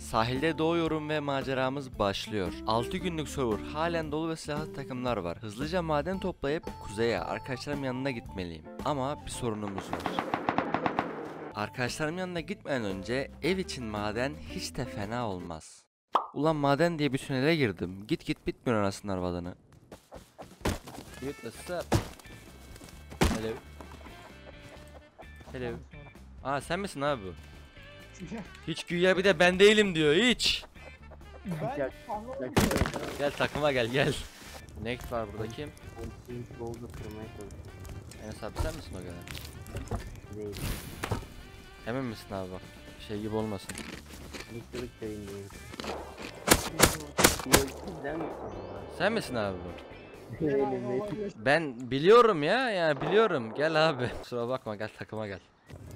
Sahilde doğuyorum ve maceramız başlıyor. 6 günlük server, halen dolu ve silahlı takımlar var. Hızlıca maden toplayıp kuzeye, arkadaşlarım yanına gitmeliyim. Ama bir sorunumuz var. Arkadaşlarım yanına gitmeden önce ev için maden hiç de fena olmaz. Ulan maden diye bir tünele girdim. Git bitmiyor anasının arvadını. What's up? Hello. Hello. Aa sen misin abi bu? Hiç güya bir de ben değilim diyor hiç. Ben anlamadım. Gel takıma gel. Next var burada kim? Enes abi sen misin o kadar? Değil. Emin misin abi bak? Şey gibi olmasın. Mutluluk köyündeyim. Sen misin abi bu? Değilim. Ben biliyorum ya yani biliyorum. Gel abi. Kusura bakma gel takıma gel.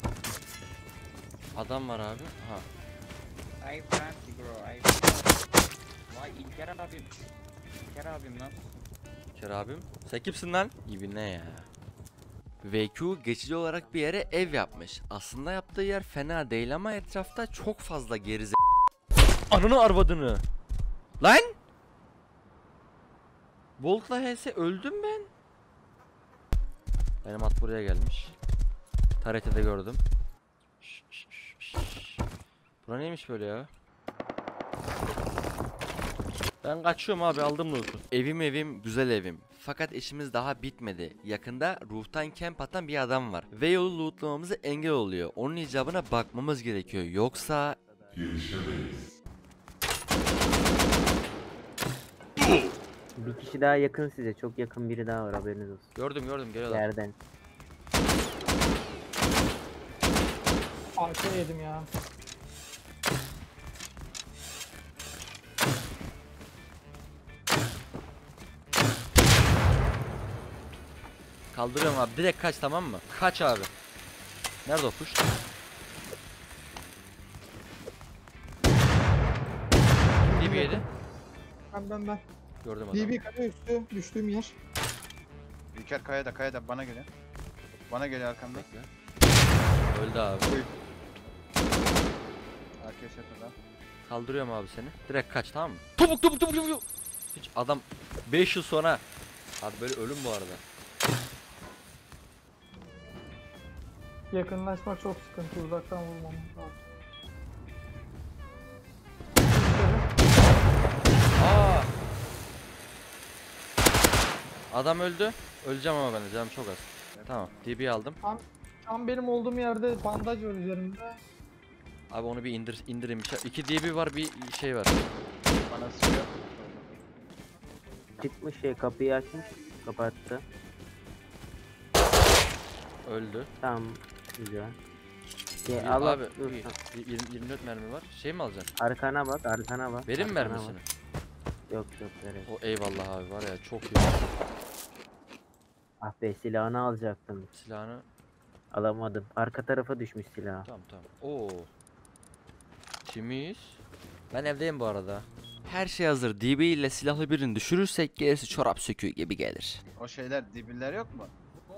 Adam var abi. Ha. Ay Frankie bro, ay. Vay İlker abim. İlker abim lan. Ker abim. Sen kimsin lan? İyi ne ya. VQ geçici olarak bir yere ev yapmış. Aslında yaptığı yer fena değil ama etrafta çok fazla gerize... Ananı arvadını. Lan! Volk'la HS öldüm ben. Benim at buraya gelmiş. Tarihte de gördüm. Bura neymiş böyle ya? Ben kaçıyorum abi, aldım loot'u. Evim güzel evim. Fakat işimiz daha bitmedi. Yakında roof'tan camp atan bir adam var. Ve yolu lootlamamıza engel oluyor. Onun icabına bakmamız gerekiyor. Yoksa... Bir kişi daha yakın size. Çok yakın biri daha var, haberiniz olsun. Gördüm geliyorlar. Yerden. Arka yedim ya. Kaldırıyorum abi. Direkt kaç, tamam mı? Kaç abi. Nerede o kuş? DB yedi. Ben. Gördüm adamı. DB kare üstü düştüğüm yer. İlker kayada bana geliyor. Bana geliyor arkamda. Bekle. Öldü abi. Arkaya şapırda. Kaldırıyorum abi seni. Direkt kaç, tamam mı? Topuk. Hiç adam 5 yıl sonra. Abi böyle ölüm bu arada. Yakınlaşma çok sıkıntı, uzaktan vurmam lazım. Aa! Adam öldü. Öleceğim ama ben de canım çok az. Tamam, DB aldım. Tam benim olduğum yerde bandaj var üzerimde. Abi onu bir indireyim. 2 DB var, bir şey var. Bana sıkıyor. Çıkmış kapıyı açmış. Kapattı. Öldü. Tamam. Güzel. İyi, Al abi dur. iyi. 24 mermi var. Şey mi alacaksın? Arkana bak. Verin mi Arkana mermisini? bak. Yok vereyim. O eyvallah abi, var ya çok iyi. Ah be, silahını alacaktım. Silahını Alamadım. Arka tarafa düşmüş silah. tamam. Oo. Kimiz? Ben evdeyim bu arada. Her şey hazır. DB ile silahlı birini düşürürsek gerisi çorap söküğü gibi gelir. O şeyler dibiller yok mu?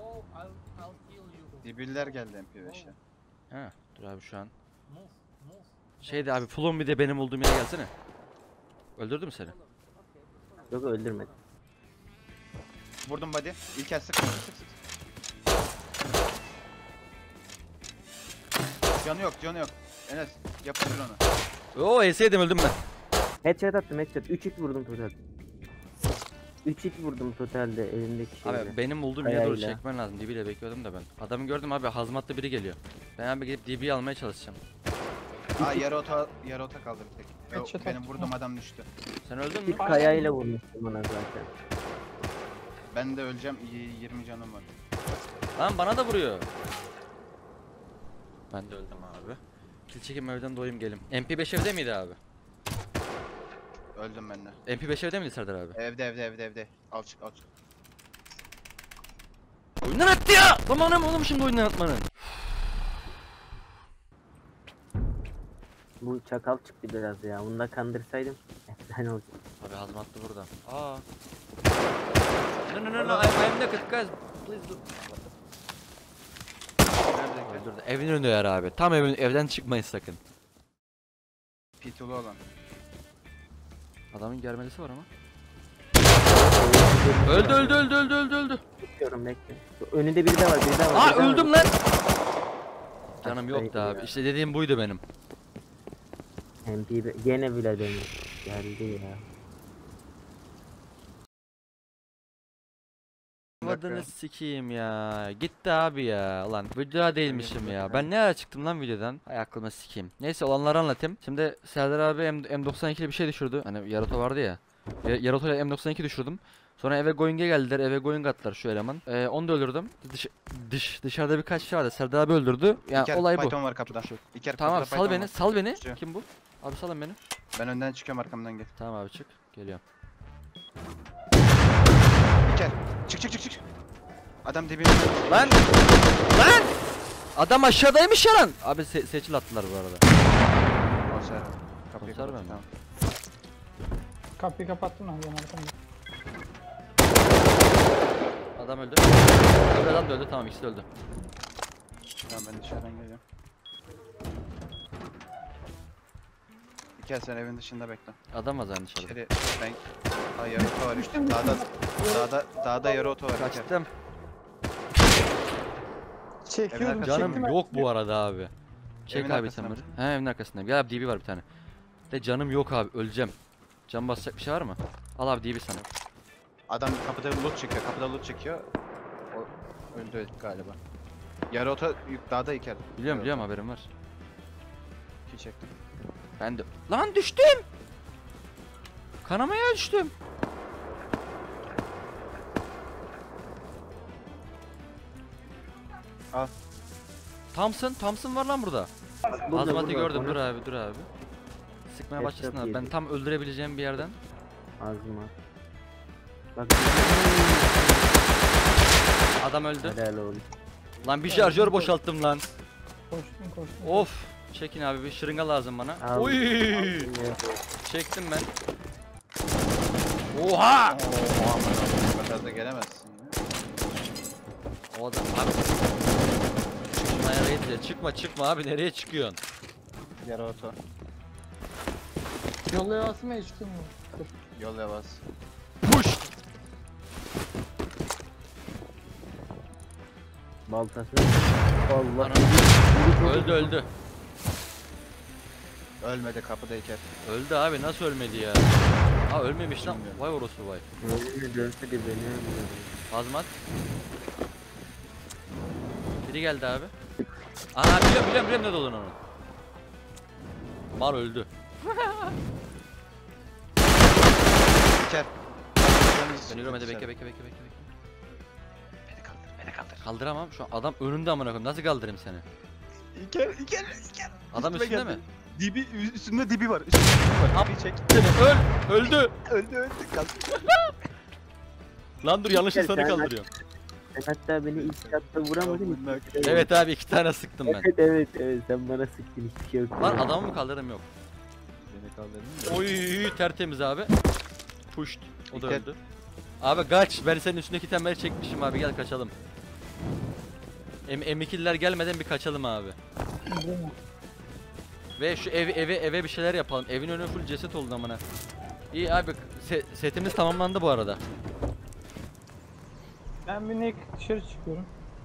Dibiller geldi MP5'e. Ha, dur abi şu an. Şeydi abi, Fulon bir de benim olduğum yere gelsene. Öldürdü mü seni? Yok, öldürmedim. Vurdum body. İlker sık. Canı yok. Enes yapıştır onu. Oo, ES'ydim, öldüm ben. Headshot attım. 3 hit vurdum total. 3 hit vurdum totalde elimdeki şeyle. Abi benim olduğum yere doğru Kayayla. çekmen lazım. DB ile bekliyordum da ben. Adamı gördüm abi, hazmatlı biri geliyor. Ben abi gidip DB'yi almaya çalışacağım. Aa yarı ota kaldı bir tek. Headshot Benim attım. vurduğum adam düştü. Sen öldün mü? Bir kayayla vurmuştum ona zaten. Ben de öleceğim. 20 canım var. Lan bana da vuruyor. Ben de öldüm abi. Kill çekim evden doyayım gelim. MP5 evde miydi abi? Öldüm ben de. MP5 evde miydi Serdar abi? Evde. Al çık. Oyundan attı ya! Zamanım oğlum şimdi oyundan atmanın. Bu çakal çıktı biraz ya. Bunu da kandırsaydım efsane olacak. Abi hazmatlı burada. Aa. No, I'm naked guys. Please do. Öldürdü. Evin önünde yer abi. Tam evden çıkmayın sakın. Pitulu olan. Adamın germelisi var ama. Öldü Öldü. Bekliyorum bekle. Önünde biri daha var biri daha var. Aa biri daha var. öldüm lan. Canım Hastaydı yoktu abi. ya. İşte dediğim buydu benim. Gene bile benim. Geldi ya. Adını sikeyim ya. Gitti abi ya. Ulan videoda değilmişim ya. Ben ne ara çıktım lan videodan? Ay aklıma sikeyim. Neyse olanları anlatayım. Şimdi Serdar abi M92'li bir şey düşürdü. Hani Yarato vardı ya. Yarato ile M92 düşürdüm. Sonra eve Going'e geldiler. Eve Going attılar şu eleman. Onu da öldürdüm. Dışarıda birkaç şey vardı. Serdar abi öldürdü. Yani İlker, olay bu. Python var kapıda. İlker, Tamam kapıda sal Python beni. var. Sal beni. Çıkıyor. Kim bu? Abi salın beni. Ben önden çıkıyorum, arkamdan gel. Tamam abi çık. Geliyorum. İlker, çık. Adam dibine. Lan! Lan! Adam aşağıdaymış ya lan. Abi seçil attılar bu arada. Konser. Kapıyı Konser kapat. mi? Tamam. Kapıyı kapattın ha ben arkamda. Adam öldü. Öbür adam da öldü. Tamam ikisi de öldü. Tamam, ben dışarıdan geliyorum. İlker, sen evin dışında bekle. Adam var zaten dışarıda. İçeri ben... Aa, yarı oto var işte. Dağda yarı oto var İlker. Kaçtım. Çekiyorum. Evin Canım çektim. yok bu arada abi. Çek Evin abi arkasında sen mısın? He evin arkasındayım. Gel abi DB var bir tane. De canım yok abi öleceğim. Can basacak bir şey var mı? Al abi DB sana. Adam kapıda loot çekiyor. O öldü galiba. Yarı oto dağda İlker. Biliyorum haberim var. İki çektim. Ben de... Lan düştüm! Kanamaya düştüm. Al. Thompson var lan burada. Azmat'ı gördüm dur abi. Sıkmaya Headshot başlasın abi. Ben yedi. tam öldürebileceğim bir yerden. Ağzıma. Bak. Adam öldü. Helal oğlum. Lan bir şarjör boşalttım lan. Koştum. Of. Çekin abi bir şırınga lazım bana. Al. Oy. Ne? Çektim ben. Oha! Bu kadar da gelemezsin ya. O adam abi. Şuna yarayınca çıkma abi nereye çıkıyorsun? Yarı oto. Yollaya basma hiç kim yok. Yol yavaş. Push! Baltası. Allah. Öldü. Ölmedi, kapıda İlker. Öldü abi nasıl ölmedi ya? Ha ölmemiş lan. Bilmiyorum. Vay orospu vay. Ölümü dövsedi beni öldürdü. Azmat. Biri geldi abi. Aa biliyorum ne dolun onun. Mar öldü. İlker. Dönüyorum hadi bekle. Beni kaldır. Kaldıramam şu an adam önünde amına koyayım. Nasıl kaldırayım seni? İlker. Adam Üstüme üstünde geldi. mi? Dibi, üstünde dibi var. Dibi çek. Öldü. Öldü. Kaldır. Lan dur yanlış Gel, insanı sen- kaldırıyorum. Sen hatta beni ilk hatta vuramadın. Amına hiç- Evet abi 2 tane sıktım ben. Evet sen bana sıktın hiçbir şey yok. Lan adamı mı kaldırırım yok. Beni kaldırdın. Oy tertemiz abi. Pushed. O da İlker. öldü. Abi kaç. Ben senin üstündeki tembeli çekmişim abi gel kaçalım. M2'liler gelmeden bir kaçalım abi. Ve şu eve bir şeyler yapalım. Evin önü full ceset oldu amına. İyi abi setimiz tamamlandı bu arada. Ben bir nek dışarı çıkıyorum.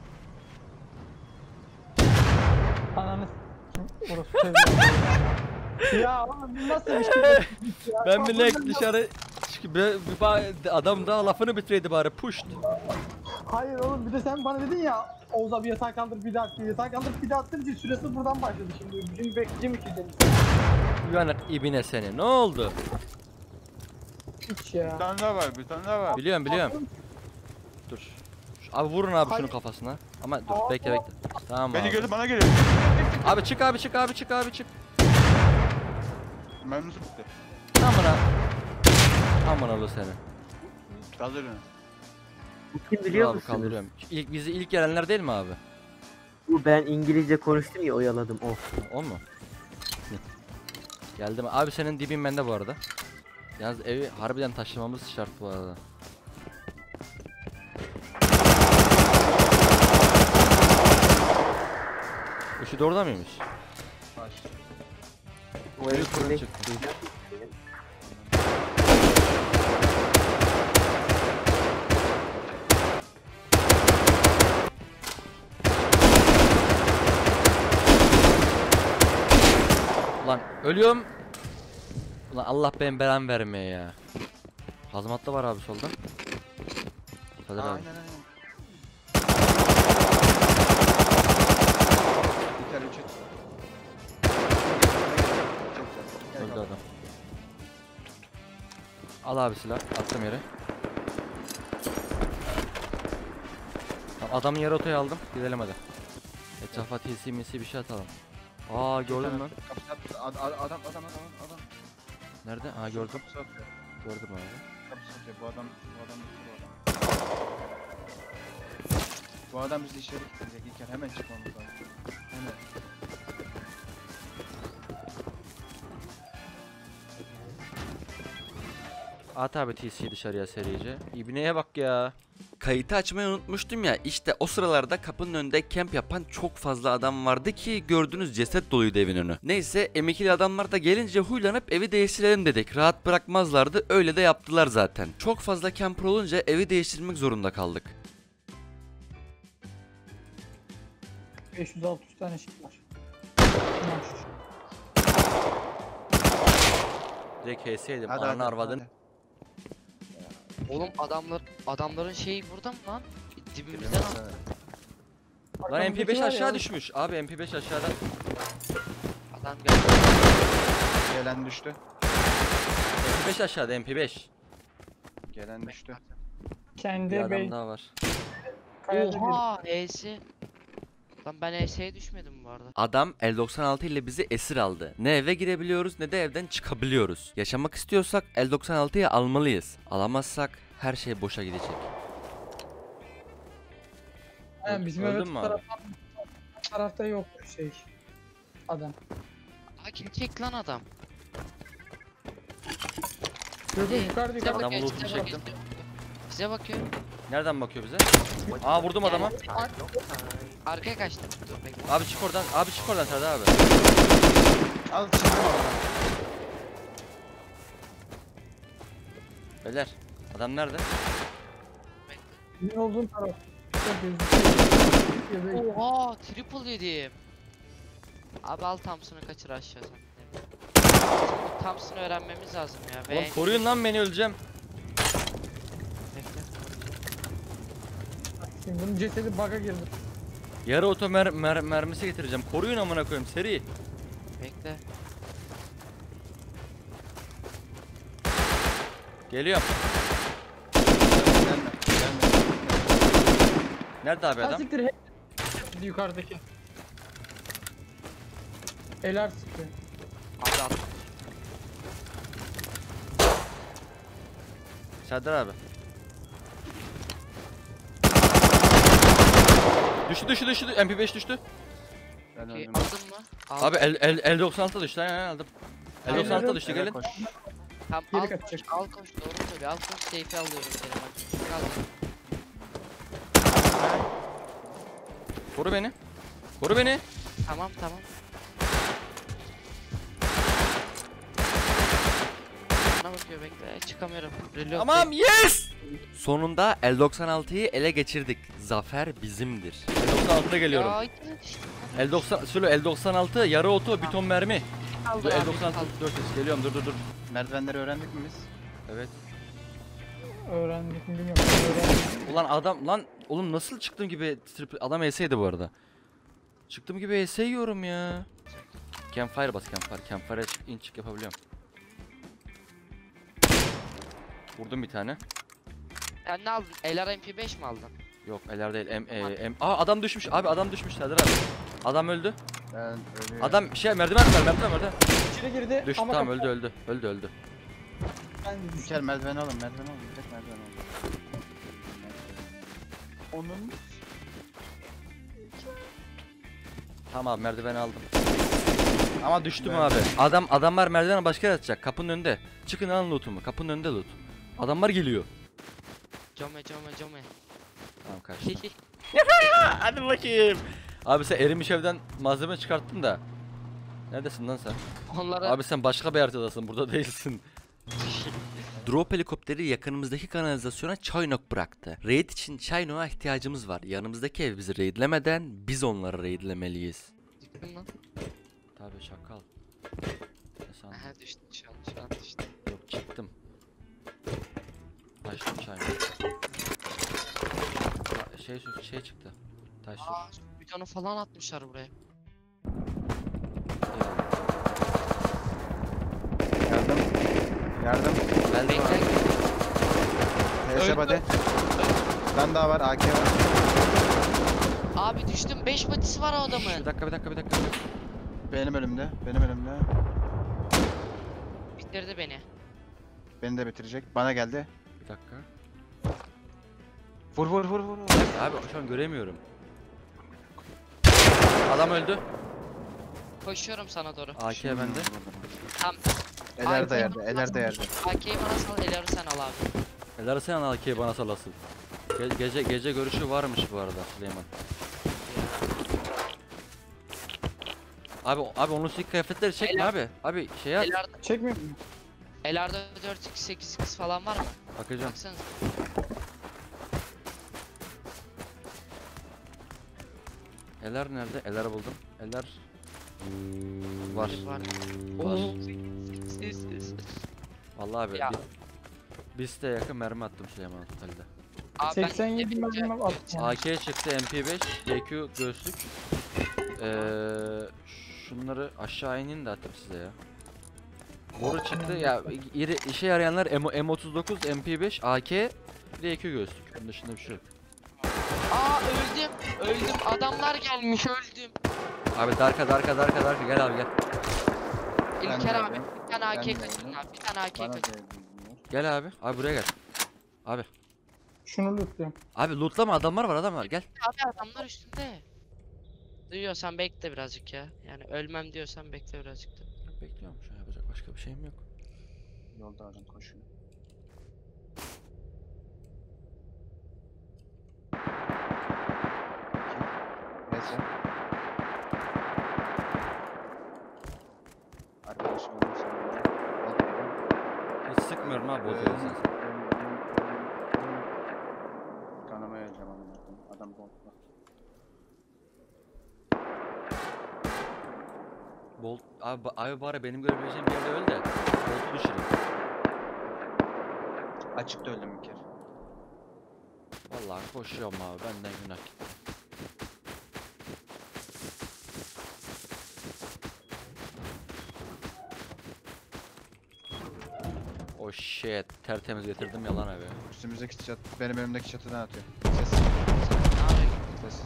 Ananı s**kim orası çeviriyor. Ya oğlum bu nasıl bir şey? Ya, Ben bir kafamdan nek dışarı adam da lafını bitireydi bari pushed. Hayır oğlum bir de sen bana dedin ya Oğuz abi yatağa kaldır bir daha at diye. Yatağa kaldır bir daha attığın için süresi buradan başladı şimdi. Bizim bekleyeceğim iki dedim. Uyanık ibine seni ne oldu? Hiç ya. Bir tane daha var. Biliyorum. Dur. Abi vurun abi şunun Hayır. kafasına. Ama dur bekle. Tamam abi. Bana geliyor. Abi çık. Memnun bitti. Aman oğlu seni. Kaldır onu. Bu kim Dur biliyor abi musunuz? kaldırıyorum. Bizi ilk gelenler değil mi abi? Bu ben İngilizce konuştum ya oyaladım. Of. O mu? Geldi mi? Abi senin dibin bende bu arada. Yalnız evi harbiden taşımamız şart bu arada. Üçü de orada mıymış? O Büyük evde sorun çıktı. Ulan ölüyorum. Ulan Allah benim belamı vermeye ya. Hazmat da var abi solda. Kadir abi. Aynen aynen. Bir kere 3 Öldü adam. Al abi silah. Attım yere. Tamam, adamın yarı otoyu aldım. Gidelim hadi. Etrafa TC misi bir şey atalım. Aa gördün mü? Adam. Nerede? Aa gördüm. Kapısı atıyor. Gördüm abi. Kapısı atıyor. Bu adam. Bu adam bizi içeri gidecek. İlker hemen çıkmamız lazım. Hemen. At abi TC dışarıya serice. İbneye bak ya. Kayıtı açmayı unutmuştum ya, işte o sıralarda kapının önünde kamp yapan çok fazla adam vardı ki gördüğünüz ceset doluydu evin önü. Neyse M2'li adamlar da gelince huylanıp evi değiştirelim dedik. Rahat bırakmazlardı, öyle de yaptılar zaten. Çok fazla camper olunca evi değiştirmek zorunda kaldık. 500-600 tane şey var. Direkt HS'ydim, Hadi, ananı hadi, arvadın. hadi. Oğlum adamların şeyi burada mı lan? Dibimizden al. Lan MP5 aşağı düşmüş. Abi MP5 aşağıda. Adam geldi. Gelen düştü. MP5 aşağıda MP5. Gelen düştü. Bir Kendi adam bey daha var. kayada bir. Oha ES. Lan ben ES'ye düşmedim bu arada. Adam L96 ile bizi esir aldı. Ne eve girebiliyoruz ne de evden çıkabiliyoruz. Yaşamak istiyorsak L96'yı almalıyız. Alamazsak her şey boşa gidecek. Yani bizim Öldün evet mü abi? tarafta yok şey. Adam. Aa kim çek lan adam? Yok Hey, yukarıda Size yukarıda. Adam bakıyor, loot'unu size bakıyor. çektim. Size bakıyor. Nereden bakıyor bize? Aa vurdum adama. Arkaya kaçtı. Dur bekle. Abi çık oradan. Abi çık oradan Serdar abi. Al çıktı. Beyler. Adam nerede? Senin olduğun taraf. Oha triple yedim. Abi al Thompson'ı kaçır aşağı sen. Şimdi Thompson'ı öğrenmemiz lazım ya. Oğlum koruyun lan beni, öleceğim. Bekle. Şimdi bunun cesedi bug'a girdi. Yarı oto mermisi getireceğim. Koruyun amına koyayım seri. Bekle. Geliyorum. Gelme. Nerede abi adam? Siktir yukarıdaki. Eler sıkıyor. Abi at. Serdar abi. Düştü. MP5 düştü. Ben Okey, öldüm. aldın mı? Aldım. Abi L96 düştü. Aynen aldım. Tamam, L96 düştü Eve gelin. koş. Tamam Geri al kaçacak. koş, al koş doğru söyle. Al koş safe'i alıyorum seni bak. Al. Koru beni. Koru beni. Tamam. Bana bakıyor bekle. Çıkamıyorum. Reload Tamam yes. Sonunda L96'yı ele geçirdik. Zafer bizimdir. L96'da geliyorum. Ya içine düştüm. L90 Sülo L96 yarı oto bir ton mermi. Kaldı Dur abi, L96 kaldı. 400 geliyorum dur. Merdivenleri öğrendik mi biz? Evet. Öğrendik mi bilmiyorum. Öğrendik. Ulan adam lan oğlum nasıl çıktığım gibi adam ES'ydi bu arada. Çıktığım gibi ES yiyorum ya. Campfire bas campfire. Campfire'a çık in çık yapabiliyorum. Vurdum bir tane. Sen ne aldın? LR MP5 mi aldın? Yok eller değil. Aa adam düşmüş. Abi adam düşmüş Serdar abi. Adam öldü. Ben ölüyorum. Adam merdiven var merdiven. İçeri girdi Düştü ama tamam kapı- öldü. Ben de düştüm. İlker merdiven alın. Direkt merdiven alın. Onun Tamam abi merdiveni aldım. Ama düştüm abi. Adamlar merdivene başka yere atacak. Kapının önünde. Çıkın alın lootumu. Kapının önünde loot. Adamlar geliyor. Come. Tamam kaçtı. Hadi bakayım. Abi sen erimiş evden malzeme çıkarttın da. Neredesin lan sen? Onlara Abi sen başka bir haritadasın, burada değilsin. Drop helikopteri yakınımızdaki kanalizasyona çaynok bıraktı. Raid için çaynoğa ihtiyacımız var. Yanımızdaki ev bizi raidlemeden biz onları raidlemeliyiz. düştün lan. Tabii şakal. Ne sandın? Aha düştün şu an düştün. Yok çıktım. Açtım çaynoğu. Şey çıktı. Taş sur. Aa, bir tane falan atmışlar buraya. Yardım. Yardım. Geldi Bekle. bana. PS body. Ben daha var. AK var. Abi düştüm 5 patisi var o Bir adamın. dakika. Benim önümde. Benim önümde. Bitirdi beni. Beni de bitirecek. Bana geldi. Bir dakika. Vur. Abi şu an göremiyorum. Adam öldü. Koşuyorum sana doğru. AK bende. Tam Eler de AK'yi yerde. bana Eler de sal. yerde. AK'yi bana sal, Eler'i sen al abi. Helal sen AK'yi bana salasın. Gece görüşü varmış bu arada Süleyman. Abi onun ilk kıyafetleri çekme Helal. abi. Abi şey at. Çekmiyor mu? Eler'de 4x 8x falan var mı? Bakacağım. Baksanıza. Eler nerede? Eler'i buldum. Eler var. Var. Var. Siz. Vallahi abi Ya. biz de yakın mermi attım Süleyman'a totalde. Abi 87 mermi attım. AK çıktı, MP5, DQ göğüslük. Şunları aşağı inin de atayım size ya. Boru çıktı ya, işe yarayanlar M39, MP5, AK, DQ göğüslük. Bunun dışında bir şey yok. Aa öldüm. Adamlar gelmiş öldüm. Abi darka gel abi gel. İlker de abi öldüm. bir tane AK Ben de kaçın öldüm. abi. Bir tane AK Bana kaçın. geldi. Gel abi. Abi buraya gel. Abi. Şunu lootluyorum. Abi lootlama, adamlar gel. Abi adamlar üstünde. Duyuyorsan bekle birazcık ya. Yani ölmem diyorsan bekle birazcık da. Bekliyorum, şu an yapacak başka bir şeyim yok. Yolda adam koşuyor. Neyse. Arkadaşım onun sonunda. Hiç sıkmıyorum abi o sen. Kanamaya öleceğim amına koyayım. Adam bombla. Bolt abi bari benim görebileceğim bir yerde öl de Bolt'u düşüreyim. Açıkta öldüm bir kere. Vallahi koşuyorum abi, benden günah. Oh shit, tertemiz getirdim yalan abi. Üstümüzdeki çat, benim önümdeki çatıdan atıyor. Ses. Abi Ses.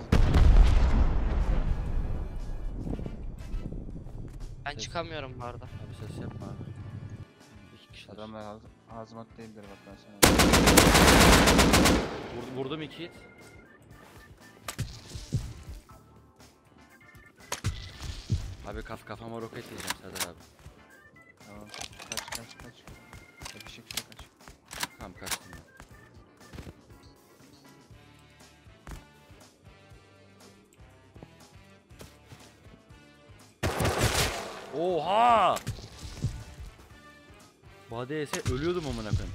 ben Ses. çıkamıyorum bu arada. Abi ses yapma abi. İki kişiler. Adamlar hazmat değildir bak ben sana. Vurdum iki hit. Abi kafama roket yiyeceğim Serdar abi. Tamam. Kaç. Bir şekilde kaç. Tamam kaçtım ben. Oha! Bade ise ölüyordum amına koyayım.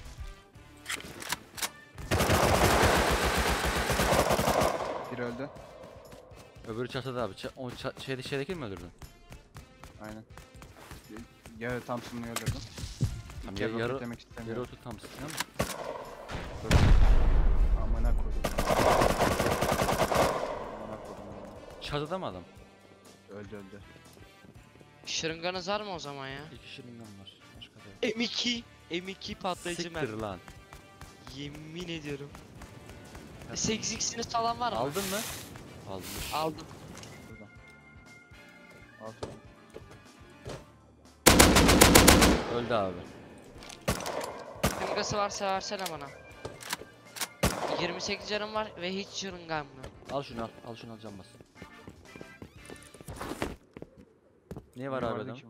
Biri öldü. Öbürü çatıda abi. Şeydeki mi öldürdün? Aynen. Yarı Thompson'u öldürdüm. Tamam, İki yarı yarı- demek Yere istemiyorum. oturtamışsın değil mi? Amına koydum. Amına koydum. Çatıda mı adam? Öldü. Şırınganız var mı o zaman ya? İki şırıngan var. Başka da yok. M2 patlayıcı Siktir mermi. lan. Yemin ediyorum. 8x'iniz falan var mı? Aldın mı? Almış. Aldım. Buradan. Altı. Öldü abi. Şırıngası varsa versene bana. 28 canım var ve hiç şırıngam yok. Al şunu al. Al şunu al, can bas. Niye var abi adam?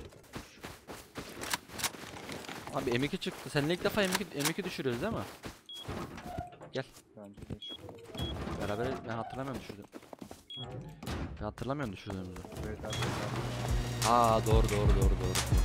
Abi M2 çıktı. Seninle ilk defa M2 düşürüyoruz değil mi? Bence de. Beraber ben hatırlamıyorum düşürdüm. Hatırlamıyorum düşürdüğümüzü. Evet abi. Aa doğru.